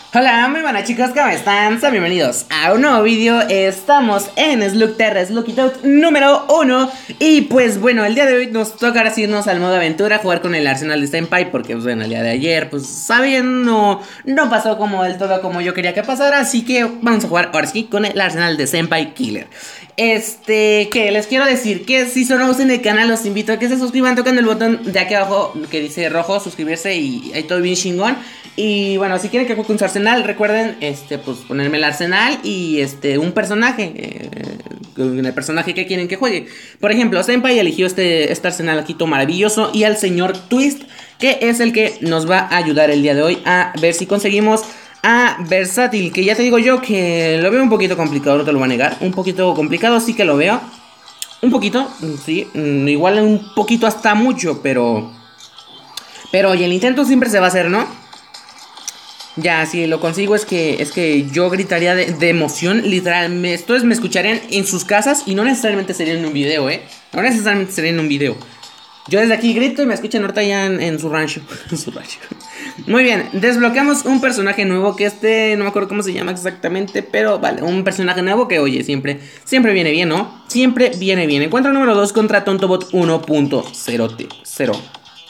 Hola, muy buenas chicos, ¿cómo están? Sean bienvenidos a un nuevo vídeo. Estamos en Slugterra Slug Out número 1. Y pues bueno, el día de hoy nos toca ahora sí irnos al modo aventura, jugar con el arsenal de Senpai. Porque pues bueno, el día de ayer, pues saben, no pasó como del todo como yo quería que pasara. Así que vamos a jugar ahora sí con el arsenal de Senpai Killer. Que les quiero decir que si son nuevos en el canal, los invito a que se suscriban tocando el botón de aquí abajo que dice rojo, suscribirse, y ahí todo bien chingón. Y bueno, si quieren que juegue con su arsenal, recuerden, pues ponerme el arsenal y un personaje, el personaje que quieren que juegue. Por ejemplo, Senpai eligió este arsenal aquí todo maravilloso, y al señor Twist, que es el que nos va a ayudar el día de hoy a ver si conseguimos a Versátil, que ya te digo yo que lo veo un poquito complicado, no te lo voy a negar. Un poquito complicado sí que lo veo. Un poquito, sí, igual un poquito hasta mucho, pero oye, el intento siempre se va a hacer, ¿no? Ya, si lo consigo es que yo gritaría de emoción, literal. Me escucharían en sus casas y no necesariamente sería en un video, No necesariamente sería en un video. Yo desde aquí grito y me escuchan ahorita ya en su rancho. En su rancho. Muy bien, desbloqueamos un personaje nuevo que no me acuerdo cómo se llama exactamente, pero vale, un personaje nuevo que, oye, siempre viene bien, ¿no? Siempre viene bien. Encuentro número 2 contra Tontobot 1.0.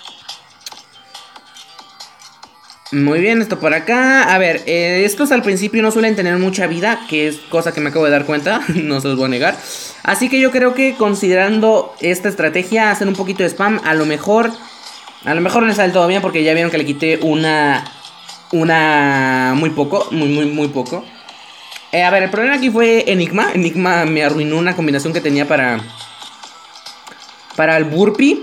Muy bien, esto por acá. A ver, estos al principio no suelen tener mucha vida, que es cosa que me acabo de dar cuenta, no se los voy a negar. Así que yo creo que considerando esta estrategia, hacer un poquito de spam, a lo mejor no sale todo bien, porque ya vieron que le quité una muy poco, muy poco. A ver, el problema aquí fue Enigma. Enigma me arruinó una combinación que tenía para el Burpee.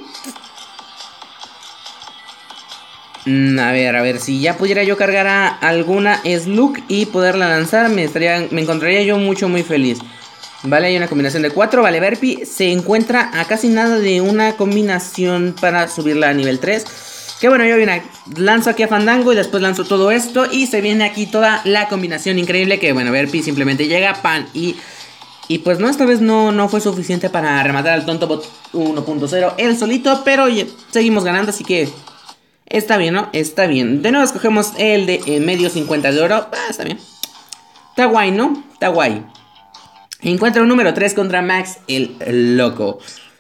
A ver, si ya pudiera yo cargar a alguna Slug y poderla lanzar, me encontraría yo muy feliz. Vale, hay una combinación de 4, vale, Verpi se encuentra a casi nada de una combinación para subirla a nivel 3. Que bueno, yo lanzo aquí a Fandango y después lanzo todo esto y se viene aquí toda la combinación increíble que bueno, Verpi simplemente llega, pan, y pues no, esta vez no fue suficiente para rematar al Tontobot 1.0 él solito, pero oye, seguimos ganando, así que está bien, ¿no? Está bien. De nuevo escogemos el de medio 50 de oro. Está bien. Está guay, ¿no? Está guay. Encuentro número 3 contra Max el loco.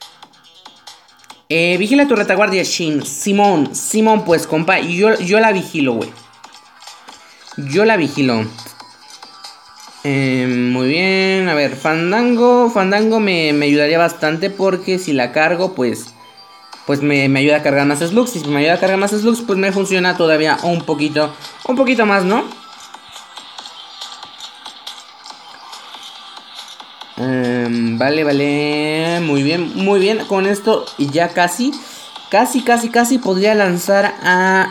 Vigila tu retaguardia, Shin. Simón, pues, compa. Yo la vigilo, güey. Yo la vigilo. Muy bien. A ver, Fandango me ayudaría bastante, porque si la cargo, pues me ayuda a cargar más slugs. Y si me ayuda a cargar más slugs, pues me funciona todavía un poquito más, ¿no? Vale. Muy bien. Con esto ya casi podría lanzar a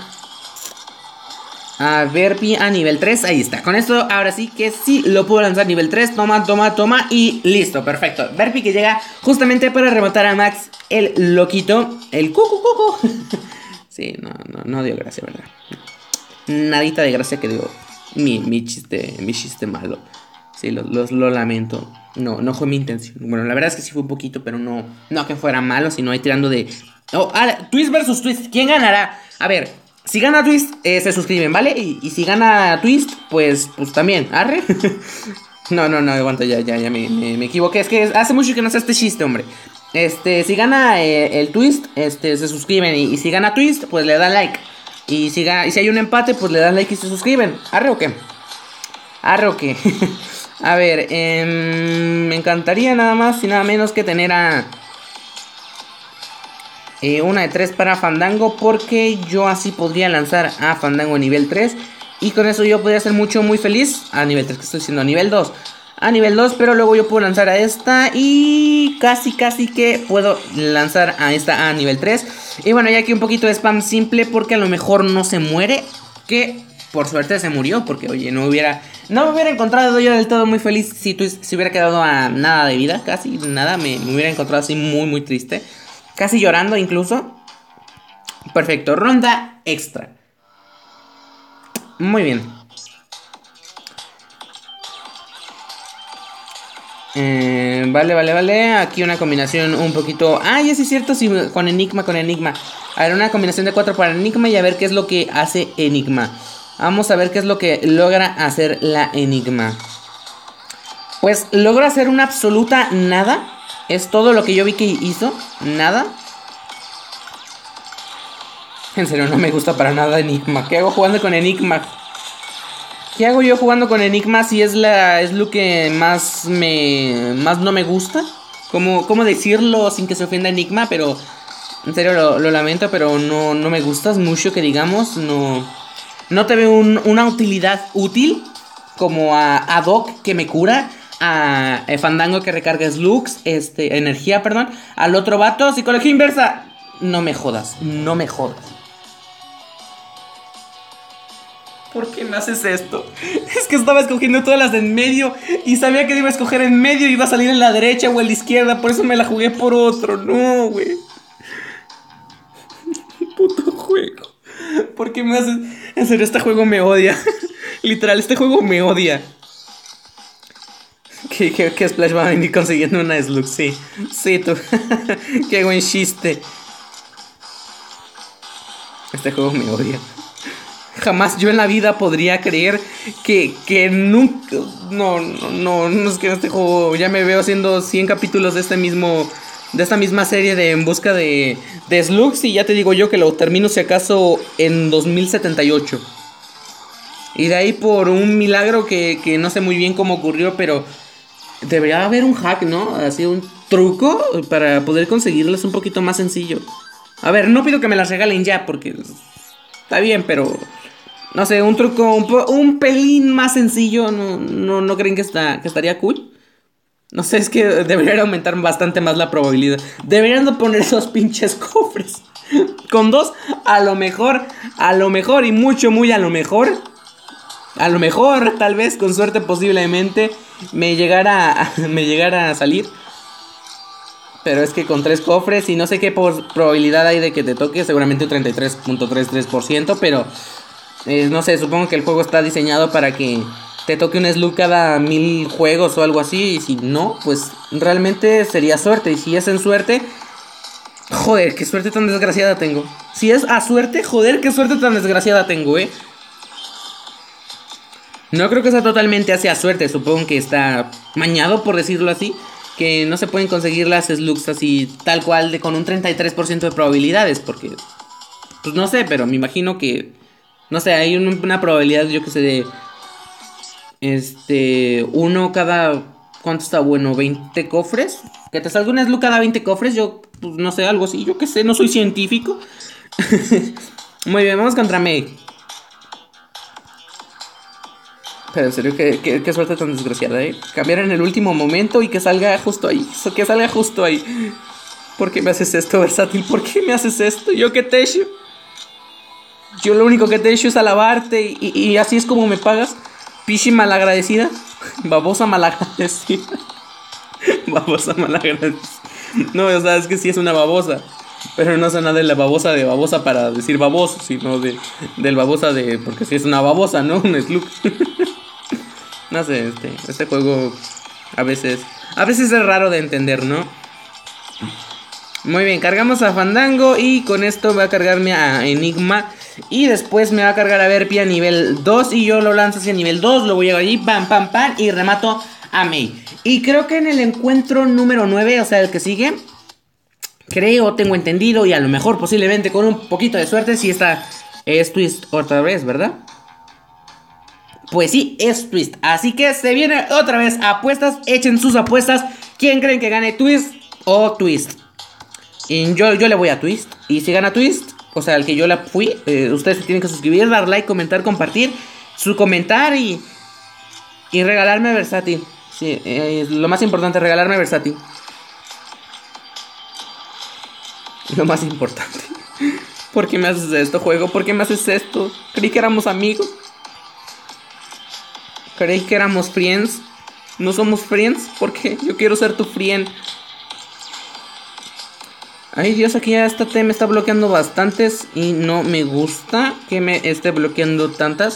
Verpi a nivel 3. Ahí está. Con esto ahora sí que sí lo puedo lanzar a nivel 3. Toma. Y listo, perfecto. Verpi que llega justamente para rematar a Max el loquito. El cucu. Sí, no dio gracia, ¿verdad? Nadita de gracia que dio mi chiste malo. Sí, lo lamento. No fue mi intención. Bueno, la verdad es que sí fue un poquito, pero no que fuera malo, sino ahí tirando de... Twist versus Twist. ¿Quién ganará? A ver, si gana Twist, se suscriben, ¿vale? Y si gana Twist, pues también. ¿Arre? No, aguanta, ya me equivoqué. Es que hace mucho que no sé este chiste, hombre. Si gana el Twist, se suscriben. Y si gana Twist, pues le dan like. Y si hay un empate, pues le dan like y se suscriben. ¿Arre o qué? A ver, me encantaría nada más y nada menos que tener una de 3 para Fandango, porque yo así podría lanzar a Fandango a nivel 3. Y con eso yo podría ser muy feliz. A nivel 3, que estoy diciendo, a nivel 2. A nivel 2, pero luego yo puedo lanzar a esta. Y casi que puedo lanzar a esta a nivel 3. Y bueno, ya aquí un poquito de spam simple, porque a lo mejor no se muere. Que por suerte se murió, porque oye, no me hubiera encontrado yo del todo muy feliz si hubiera quedado a nada de vida. Casi nada, me hubiera encontrado así muy triste. Casi llorando incluso. Perfecto, ronda extra. Muy bien. Vale. Aquí una combinación un poquito... ya sí es cierto, sí, con Enigma. A ver, una combinación de 4 para Enigma y a ver qué es lo que hace Enigma. Vamos a ver qué es lo que logra hacer la Enigma. Pues logra hacer una absoluta nada. Es todo lo que yo vi que hizo. Nada. En serio, no me gusta para nada Enigma. ¿Qué hago jugando con Enigma? ¿Qué hago yo jugando con Enigma si es lo que más no me gusta? ¿Cómo decirlo sin que se ofenda Enigma? Pero en serio lo lamento, pero no me gustas mucho, que digamos. No te veo una utilidad útil como a Doc, que me cura, a Fandango, que recarga slugs, energía, perdón, al otro vato, psicología inversa. No me jodas. ¿Por qué me haces esto? Es que estaba escogiendo todas las de en medio y sabía que iba a escoger en medio y iba a salir en la derecha o en la izquierda. Por eso me la jugué por otro. No, güey. Puto juego. ¿Por qué me haces? En serio, este juego me odia. Literal, este juego me odia. ¿Qué Splash va a venir consiguiendo una slug? Sí, tú. Qué buen chiste. Este juego me odia. Jamás yo en la vida podría creer que nunca... No, es que este juego ya me veo haciendo 100 capítulos de esta misma serie de En Busca de Slugs, y ya te digo yo que lo termino si acaso en 2078. Y de ahí por un milagro que no sé muy bien cómo ocurrió, pero debería haber un hack, ¿no? Así un truco para poder conseguirlas un poquito más sencillo. A ver, no pido que me las regalen ya porque está bien, pero... No sé, un truco un pelín más sencillo. ¿No creen que estaría cool? No sé, es que deberían aumentar bastante más la probabilidad. Deberían de poner esos pinches cofres. Con 2, a lo mejor, y muy a lo mejor. A lo mejor, tal vez, con suerte posiblemente, me llegara a salir. Pero es que con 3 cofres y no sé qué probabilidad hay de que te toque. Seguramente un 33.33%, pero... no sé, supongo que el juego está diseñado para que te toque un slug cada 1000 juegos o algo así. Y si no, pues realmente sería suerte. Y si es en suerte, joder, qué suerte tan desgraciada tengo. Si es a suerte, joder, qué suerte tan desgraciada tengo, No creo que sea totalmente hacia suerte. Supongo que está mañado, por decirlo así, que no se pueden conseguir las slugs así tal cual con un 33% de probabilidades. Porque, pues no sé, pero me imagino que... No sé, hay una probabilidad, yo que sé, de... uno cada... ¿Cuánto está bueno? ¿20 cofres? Que te salga una slug cada 20 cofres. Yo, pues no sé, algo así. Yo que sé, no soy científico. Muy bien, vamos contra May. Pero en serio, qué suerte tan desgraciada, Cambiar en el último momento y que salga justo ahí. Que salga justo ahí. ¿Por qué me haces esto, Versátil? ¿Por qué me haces esto? ¿Yo qué te he hecho? Yo lo único que te he hecho es alabarte y así es como me pagas. Pichi malagradecida. Babosa malagradecida. Babosa malagradecida. No, o sea, es que sí es una babosa. Pero no es nada de la babosa de babosa para decir baboso, sino del babosa de... Porque sí es una babosa, ¿no? Un slug. No sé, este juego a veces es raro de entender, ¿no? Muy bien, cargamos a Fandango y con esto voy a cargarme a Enigma. Y después me va a cargar a Verpi a nivel 2 y yo lo lanzo hacia nivel 2, lo voy a llevar allí, pam, pam, pam, y remato a May. Y creo que en el encuentro número 9, o sea, el que sigue, creo, tengo entendido, y a lo mejor posiblemente con un poquito de suerte, si esta es Twist otra vez, ¿verdad? Pues sí, es Twist. Así que se viene otra vez apuestas, echen sus apuestas. ¿Quién creen que gane, Twist o Twist? Y yo le voy a Twist. Y si gana Twist, o sea, el que yo la fui, ustedes se tienen que suscribir, dar like, comentar, compartir, su comentar y regalarme Versátil. Sí, lo más importante, regalarme Versátil. Lo más importante. ¿Por qué me haces esto, juego? ¿Por qué me haces esto? Creí que éramos amigos. Creí que éramos friends. ¿No somos friends? ¿Por qué? Yo quiero ser tu friend. Ay, Dios, aquí ya esta T me está bloqueando bastantes y no me gusta que me esté bloqueando tantas.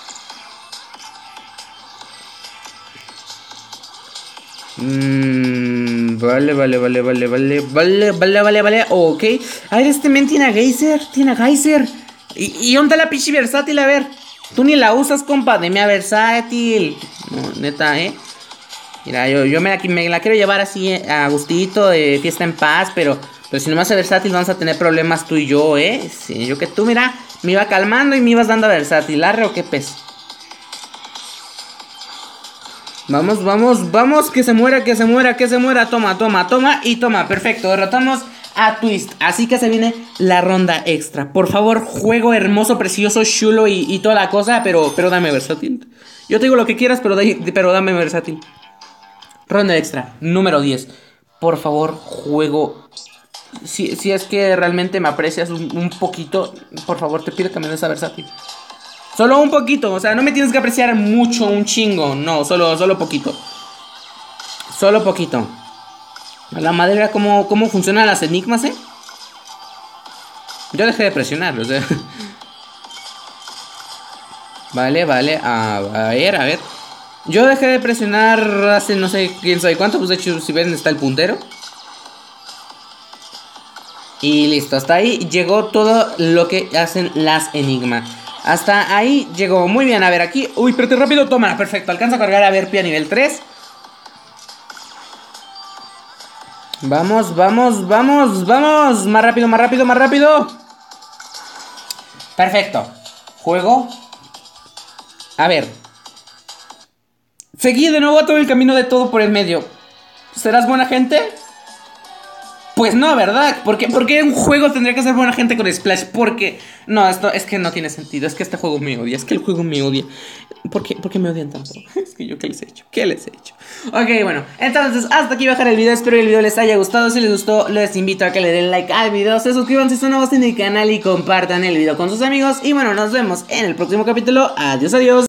Vale. Ok. A ver, men tiene a Geyser. ¿Y dónde está la pichi Versátil? A ver. Tú ni la usas, compa. Deme a versátil. No, neta, Mira, yo me la quiero llevar así a gustito, de fiesta en paz, pero si no me hace versátil vamos a tener problemas tú y yo, Sí, yo que tú, mira, me iba calmando y me ibas dando a versátil. ¿Arre o qué pez? Vamos, vamos, vamos, que se muera, que se muera, que se muera. Toma, toma, toma y toma. Perfecto, derrotamos a Twist. Así que se viene la ronda extra. Por favor, juego hermoso, precioso, chulo y toda la cosa, pero dame versátil. Yo te digo lo que quieras, pero dame versátil. Ronda extra, número 10. Por favor, juego. Si es que realmente me aprecias un poquito, por favor, te pido que me des a versátil. Solo un poquito, o sea, no me tienes que apreciar mucho, un chingo. No, solo poquito. Solo poquito. A la madera, ¿cómo funcionan las enigmas, Yo dejé de presionar, o sea. Vale, a ver. Yo dejé de presionar hace no sé quién sabe cuánto. Pues de hecho, si ven, está el puntero. Y listo, hasta ahí llegó todo lo que hacen las enigmas. Hasta ahí llegó, muy bien, a ver aquí. Uy, espérate rápido, toma, perfecto. Alcanza a cargar a Verpia a nivel 3. Vamos, vamos, vamos, vamos. Más rápido, más rápido, más rápido. Perfecto. Juego. A ver. Seguí de nuevo todo el camino de todo por el medio. ¿Serás buena gente? Pues no, ¿verdad? ¿Por qué un juego tendría que ser buena gente con Splash? Porque... No, esto es que no tiene sentido. Es que este juego me odia. Es que el juego me odia. ¿Por qué me odian tanto? Es que yo, ¿qué les he hecho? ¿Qué les he hecho? Ok, bueno. Entonces, hasta aquí bajar el video. Espero que el video les haya gustado. Si les gustó, les invito a que le den like al video. Se suscriban si son nuevos en el canal y compartan el video con sus amigos. Y bueno, nos vemos en el próximo capítulo. Adiós, adiós.